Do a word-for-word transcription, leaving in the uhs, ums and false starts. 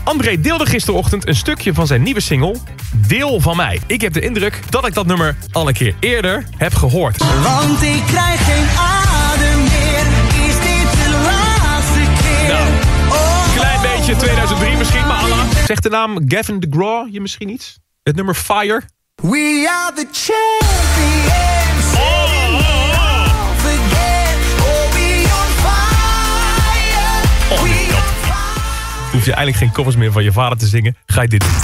André deelde gisterochtend een stukje van zijn nieuwe single, Deel van mij. Ik heb de indruk dat ik dat nummer al een keer eerder heb gehoord. Want ik krijg geen adem meer, is dit de laatste keer? Nou, Oh, klein beetje tweeduizend drie misschien, maar Allah. Zegt de naam Gavin DeGraw je misschien iets? Het nummer Fire? we are the champions. Oh, oh, oh. Forget, oh, we on fire. Oh, We dit kan. on fire. Hoef je eigenlijk geen covers meer van je vader te zingen, ga je dit doen.